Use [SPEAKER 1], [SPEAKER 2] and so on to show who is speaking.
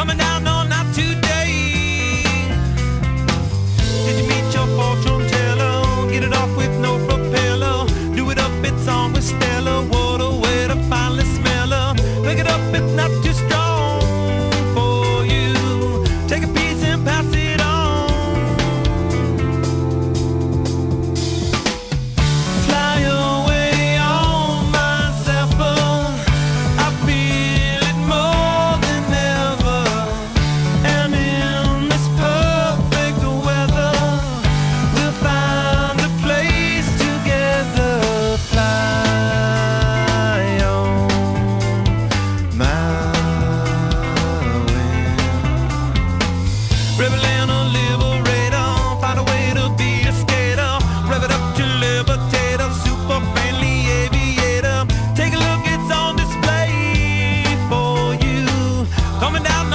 [SPEAKER 1] coming down on not today. Did you meet your fortune teller? Get it off with no propeller. Do it up, it's on with Stella. What a way to finally smell her. Pick it up, it's not too strong for you. Take a piece and pass it on. Fly away on my Zephyr. I feel it more than ever. And in this perfect weather, we'll find a place together. Fly on my wind. Rebel and a liberator, find a way to be a skater. Rev it up to levitator, super friendly aviator. Take a look, it's on display for you. Coming down